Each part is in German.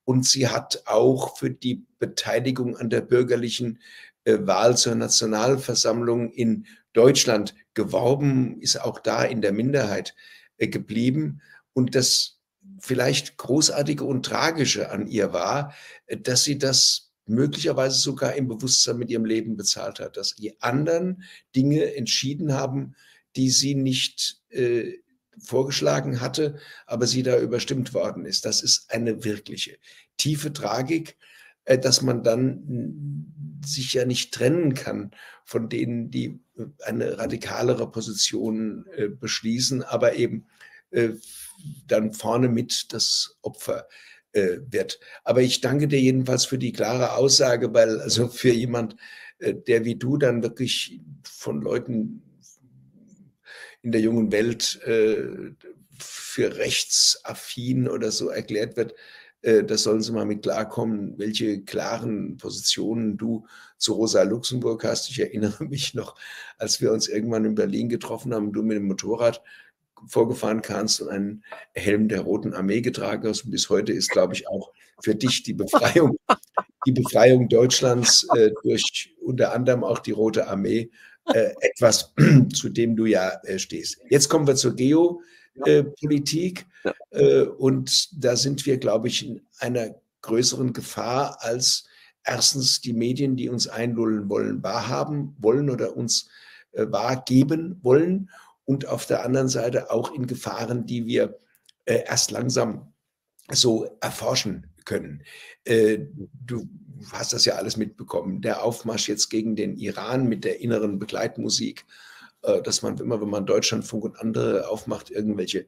und sie hat auch für die Beteiligung an der bürgerlichen Wahl zur Nationalversammlung in Deutschland geworben, ist auch da in der Minderheit geblieben. Und das vielleicht Großartige und Tragische an ihr war, dass sie das möglicherweise sogar im Bewusstsein mit ihrem Leben bezahlt hat, dass die anderen Dinge entschieden haben, die sie nicht vorgeschlagen hatte, aber sie da überstimmt worden ist. Das ist eine wirkliche tiefe Tragik, dass man dann sich ja nicht trennen kann von denen, die eine radikalere Position beschließen, aber eben dann vorne mit das Opfer wird. Aber ich danke dir jedenfalls für die klare Aussage, weil also für jemand, der wie du dann wirklich von Leuten in der jungen Welt für rechtsaffin oder so erklärt wird, da sollen sie mal mit klarkommen, welche klaren Positionen du zu Rosa Luxemburg hast. Ich erinnere mich noch, als wir uns irgendwann in Berlin getroffen haben, du mit dem Motorrad vorgefahren kannst und einen Helm der Roten Armee getragen hast. Und bis heute ist, glaube ich, auch für dich die Befreiung Deutschlands durch unter anderem auch die Rote Armee etwas, zu dem du ja stehst. Jetzt kommen wir zur Geopolitik und da sind wir, glaube ich, in einer größeren Gefahr als erstens die Medien, die uns einlullen wollen, wahrhaben wollen oder uns wahrgeben wollen und auf der anderen Seite auch in Gefahren, die wir erst langsam so erforschen können. Du hast das ja alles mitbekommen. Der Aufmarsch jetzt gegen den Iran mit der inneren Begleitmusik, dass man immer, wenn man Deutschlandfunk und andere aufmacht, irgendwelche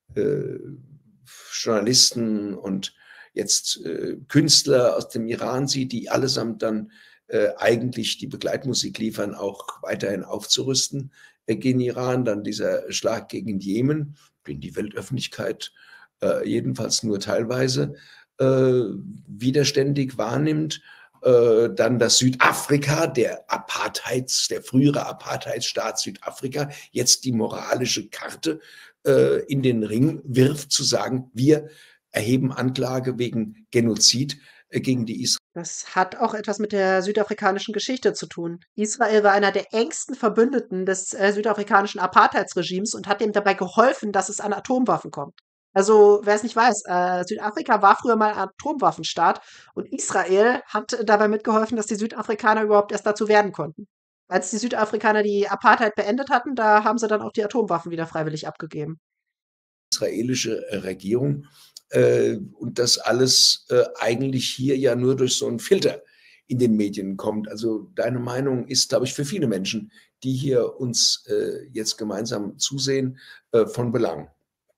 Journalisten und jetzt Künstler aus dem Iran sieht, die allesamt dann eigentlich die Begleitmusik liefern, auch weiterhin aufzurüsten gegen Iran. Dann dieser Schlag gegen Jemen, den die Weltöffentlichkeit jedenfalls nur teilweise widerständig wahrnimmt. Dann das Südafrika, der frühere Apartheidsstaat Südafrika, jetzt die moralische Karte in den Ring wirft, zu sagen, wir erheben Anklage wegen Genozid gegen die Israelis. Das hat auch etwas mit der südafrikanischen Geschichte zu tun. Israel war einer der engsten Verbündeten des südafrikanischen Apartheidsregimes und hat dem dabei geholfen, dass es an Atomwaffen kommt. Also, wer es nicht weiß, Südafrika war früher mal Atomwaffenstaat und Israel hat dabei mitgeholfen, dass die Südafrikaner überhaupt erst dazu werden konnten. Als die Südafrikaner die Apartheid beendet hatten, da haben sie dann auch die Atomwaffen wieder freiwillig abgegeben. Israelische Regierung und das alles eigentlich hier ja nur durch so einen Filter in den Medien kommt. Also deine Meinung ist, glaube ich, für viele Menschen, die hier uns jetzt gemeinsam zusehen, von Belang.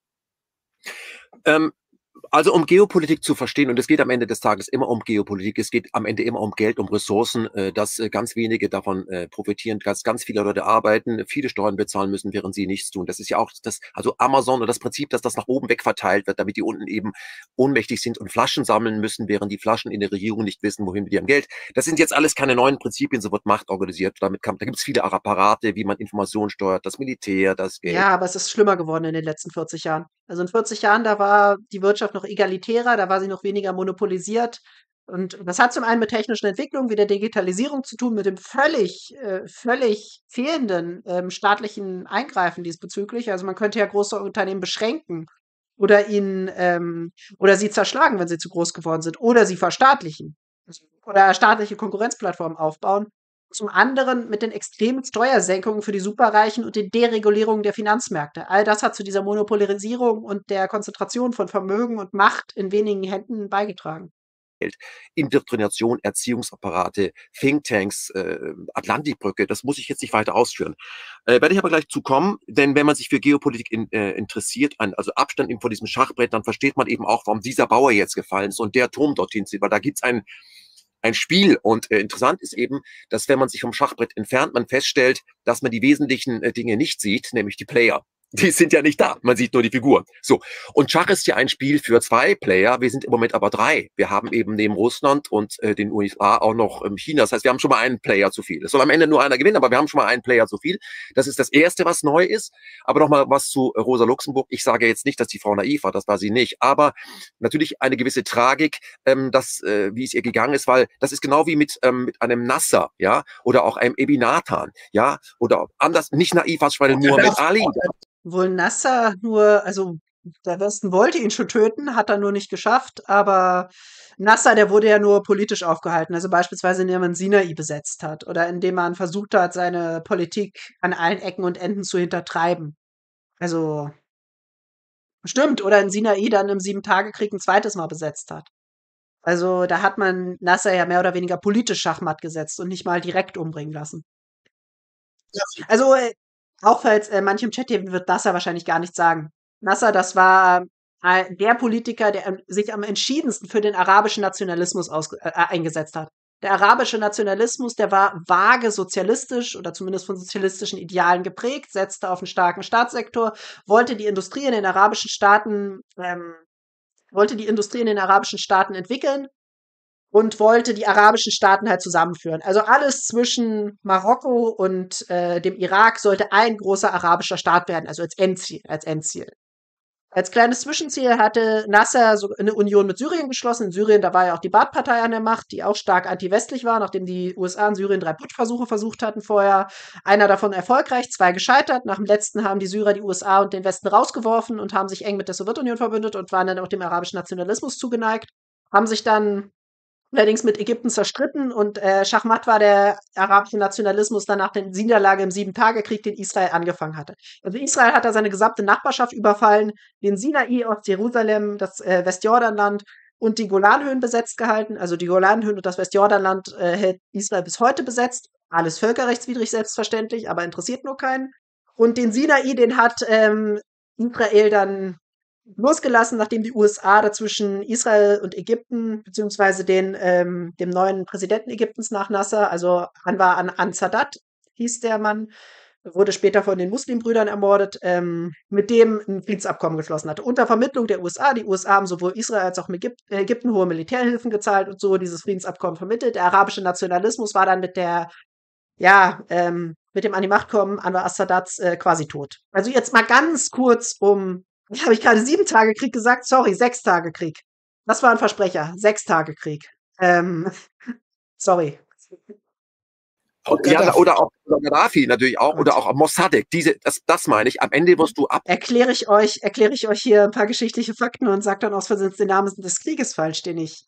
Also um Geopolitik zu verstehen, und es geht am Ende des Tages immer um Geopolitik, es geht am Ende immer um Geld, um Ressourcen, dass ganz wenige davon profitieren, dass ganz viele Leute arbeiten, viele Steuern bezahlen müssen, während sie nichts tun. Das ist ja auch also Amazon und das Prinzip, dass das nach oben weg verteilt wird, damit die unten eben ohnmächtig sind und Flaschen sammeln müssen, während die Flaschen in der Regierung nicht wissen, wohin mit ihrem Geld. Das sind jetzt alles keine neuen Prinzipien, so wird Macht organisiert. Da gibt es viele Apparate, wie man Informationen steuert, das Militär, das Geld. Ja, aber es ist schlimmer geworden in den letzten 40 Jahren. Also in 40 Jahren, da war die Wirtschaft noch egalitärer, da war sie noch weniger monopolisiert. Und das hat zum einen mit technischen Entwicklungen wie der Digitalisierung zu tun, mit dem völlig fehlenden staatlichen Eingreifen diesbezüglich. Also man könnte ja große Unternehmen beschränken oder oder sie zerschlagen, wenn sie zu groß geworden sind, oder sie verstaatlichen oder staatliche Konkurrenzplattformen aufbauen. Zum anderen mit den extremen Steuersenkungen für die Superreichen und den Deregulierungen der Finanzmärkte. All das hat zu dieser Monopolisierung und der Konzentration von Vermögen und Macht in wenigen Händen beigetragen. Indoktrination, Erziehungsapparate, Thinktanks, Atlantikbrücke, das muss ich jetzt nicht weiter ausführen. Werde ich aber gleich zu kommen, denn wenn man sich für Geopolitik interessiert, also Abstand eben vor diesem Schachbrett, dann versteht man eben auch, warum dieser Bauer jetzt gefallen ist und der Turm dorthin zieht, weil da gibt's ein Spiel. Und interessant ist eben, dass wenn man sich vom Schachbrett entfernt, man feststellt, dass man die wesentlichen Dinge nicht sieht, nämlich die Player. Die sind ja nicht da. Man sieht nur die Figur. So. Und Schach ist ja ein Spiel für 2 Player. Wir sind im Moment aber 3. Wir haben eben neben Russland und den USA auch noch China. Das heißt, wir haben schon mal einen Player zu viel. Es soll am Ende nur einer gewinnen, aber wir haben schon mal einen Player zu viel. Das ist das Erste, was neu ist. Aber nochmal was zu Rosa Luxemburg. Ich sage jetzt nicht, dass die Frau naiv war. Das war sie nicht. Aber natürlich eine gewisse Tragik, wie es ihr gegangen ist, weil das ist genau wie mit einem Nasser, ja, oder auch einem Ebi Nathan, ja, oder anders, nicht naiv, was bei Muhammad Ali. Wohl Nasser nur, also der Westen wollte ihn schon töten, hat er nur nicht geschafft, aber Nasser, der wurde ja nur politisch aufgehalten, also beispielsweise indem man Sinai besetzt hat oder indem man versucht hat, seine Politik an allen Ecken und Enden zu hintertreiben. Also stimmt, oder in Sinai dann im Siebentage-Krieg ein zweites Mal besetzt hat. Also da hat man Nasser ja mehr oder weniger politisch Schachmatt gesetzt und nicht mal direkt umbringen lassen. Also auch falls manche im Chat hier wird Nasser wahrscheinlich gar nichts sagen. Nasser, das war der Politiker, der sich am entschiedensten für den arabischen Nationalismus eingesetzt hat. Der arabische Nationalismus, der war vage sozialistisch oder zumindest von sozialistischen Idealen geprägt, setzte auf einen starken Staatssektor, wollte die Industrie in den arabischen Staaten entwickeln und wollte die arabischen Staaten halt zusammenführen. Also alles zwischen Marokko und dem Irak sollte ein großer arabischer Staat werden, also als Endziel. Als kleines Zwischenziel hatte Nasser so eine Union mit Syrien geschlossen. In Syrien, da war ja auch die Baath-Partei an der Macht, die auch stark anti-westlich war, nachdem die USA in Syrien 3 Putschversuche versucht hatten vorher. Einer davon erfolgreich, 2 gescheitert. Nach dem letzten haben die Syrer die USA und den Westen rausgeworfen und haben sich eng mit der Sowjetunion verbündet und waren dann auch dem arabischen Nationalismus zugeneigt. Haben sich dann allerdings mit Ägypten zerstritten und Schachmatt war der arabische Nationalismus dann nach der Niederlage im Siebentage-Krieg, den Israel angefangen hatte. Also Israel hat da seine gesamte Nachbarschaft überfallen, den Sinai, Ostjerusalem, das Westjordanland und die Golanhöhen besetzt gehalten. Also die Golanhöhen und das Westjordanland hält Israel bis heute besetzt. Alles völkerrechtswidrig selbstverständlich, aber interessiert nur keinen. Und den Sinai, den hat Israel dann losgelassen, nachdem die USA dazwischen Israel und Ägypten, beziehungsweise dem neuen Präsidenten Ägyptens nach Nasser, also Anwar an-Sadat hieß der Mann, wurde später von den Muslimbrüdern ermordet, mit dem ein Friedensabkommen geschlossen hatte. Unter Vermittlung der USA. Die USA haben sowohl Israel als auch Ägypten hohe Militärhilfen gezahlt und so dieses Friedensabkommen vermittelt. Der arabische Nationalismus war dann mit dem an die Macht kommen Anwar al-Sadats quasi tot. Also jetzt mal ganz kurz habe ich gerade 7-Tage-Krieg gesagt? Sorry, 6-Tage-Krieg. Das war ein Versprecher. 6-Tage-Krieg. Sorry. Ja, oder auch Gaddafi natürlich auch, oder auch Mossadegh. Das meine ich. Am Ende wirst du Erkläre ich euch hier ein paar geschichtliche Fakten und sage dann aus Versehen den Namen des Krieges falsch,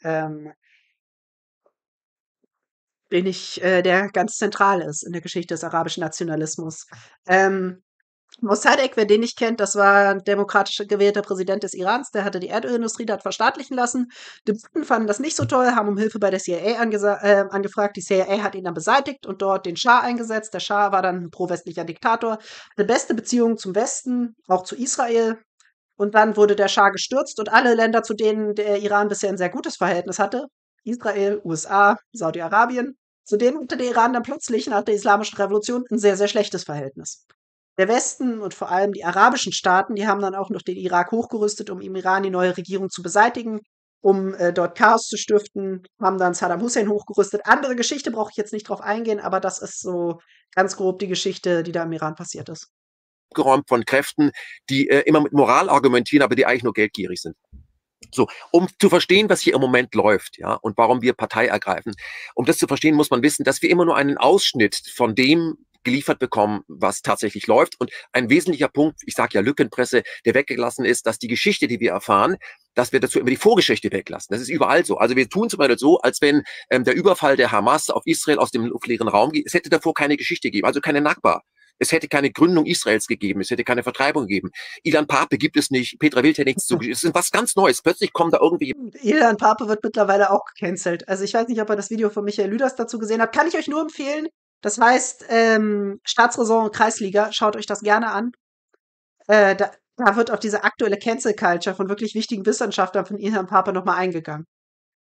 der ganz zentral ist in der Geschichte des arabischen Nationalismus. Mossadegh, wer den nicht kennt, das war ein demokratisch gewählter Präsident des Irans, der hatte die Erdölindustrie dort verstaatlichen lassen. Die Briten fanden das nicht so toll, haben um Hilfe bei der CIA angefragt. Die CIA hat ihn dann beseitigt und dort den Schah eingesetzt. Der Schah war dann ein pro-westlicher Diktator, hatte beste Beziehungen zum Westen, auch zu Israel. Und dann wurde der Schah gestürzt und alle Länder, zu denen der Iran bisher ein sehr gutes Verhältnis hatte, Israel, USA, Saudi-Arabien, zu denen hatte der Iran dann plötzlich nach der Islamischen Revolution ein sehr, sehr schlechtes Verhältnis. Der Westen und vor allem die arabischen Staaten, die haben dann auch noch den Irak hochgerüstet, um im Iran die neue Regierung zu beseitigen, um dort Chaos zu stiften, haben dann Saddam Hussein hochgerüstet. Andere Geschichte brauche ich jetzt nicht drauf eingehen, aber das ist so ganz grob die Geschichte, die da im Iran passiert ist. Geräumt von Kräften, die immer mit Moral argumentieren, aber die eigentlich nur geldgierig sind. So, um zu verstehen, was hier im Moment läuft, ja, und warum wir Partei ergreifen. Um das zu verstehen, muss man wissen, dass wir immer nur einen Ausschnitt von dem geliefert bekommen, was tatsächlich läuft. Und ein wesentlicher Punkt, ich sage ja Lückenpresse, der weggelassen ist, dass die Geschichte, die wir erfahren, dass wir dazu immer die Vorgeschichte weglassen. Das ist überall so. Also wir tun zum Beispiel so, als wenn der Überfall der Hamas auf Israel aus dem luftleeren Raum geht. Es hätte davor keine Geschichte gegeben, also keine Nakba. Es hätte keine Gründung Israels gegeben, es hätte keine Vertreibung gegeben. Ilan Pape gibt es nicht, Petra Wild hätte nichts zu. Es ist was ganz Neues. Plötzlich kommen da irgendwie... Ilan Pape wird mittlerweile auch gecancelt. Also ich weiß nicht, ob ihr das Video von Michael Lüders dazu gesehen habt. Kann ich euch nur empfehlen. Das heißt Staatsräson und Kreisliga. Schaut euch das gerne an. Da wird auf diese aktuelle Cancel Culture von wirklich wichtigen Wissenschaftlern von Ilan Pape nochmal eingegangen.